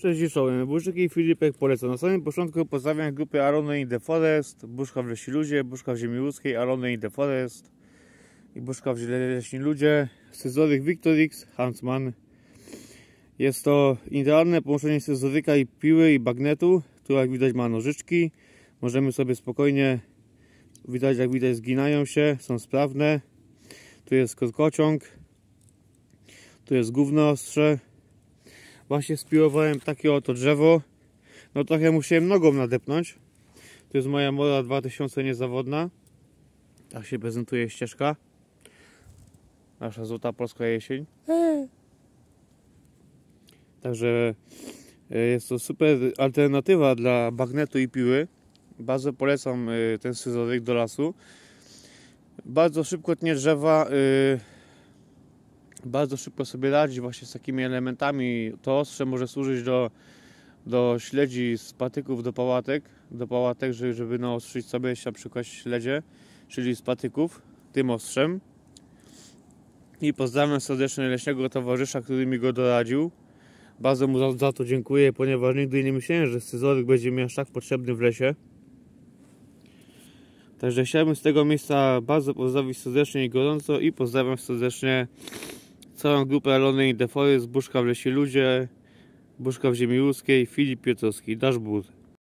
Cześć, czołem. Burzyk i Filipek polecam. Na samym początku pozdrawiam grupy Alone in the Forest, Buszka w Leśni Ludzie, Buszka w Ziemi Łódzkiej, Alone in the Forest i Buszka w Leśni Ludzie, scyzoryk Victorix, Huntsman. Jest to idealne połączenie scyzoryka i piły i bagnetu, tu jak widać ma nożyczki. Możemy sobie spokojnie, jak widać zginają się, są sprawne. Tu jest kociąg, tu jest główne ostrze. Właśnie spiłowałem takie oto drzewo. No trochę musiałem nogą nadepnąć. To jest moja Mora 2000 niezawodna. Tak się prezentuje ścieżka. Nasza złota polska jesień. Także jest to super alternatywa dla bagnetu i piły. Bardzo polecam ten scyzoryk do lasu. Bardzo szybko tnie drzewa. Bardzo szybko sobie radzi właśnie z takimi elementami. To ostrze może służyć do śledzi z patyków do pałatek, żeby naostrzyć sobie na przykład śledzie, czyli z patyków tym ostrzem. I pozdrawiam serdecznie leśnego towarzysza, który mi go doradził. Bardzo mu za to dziękuję, ponieważ nigdy nie myślałem, że scyzoryk będzie mi aż tak potrzebny w lesie. Także chciałbym z tego miejsca bardzo pozdrowić serdecznie i gorąco i pozdrawiam serdecznie całą grupę Alone in the Forest, Buszka w Leśni Ludzie, Buszka w Ziemi Łódzkiej, Filip Piotrowski, Dashboard.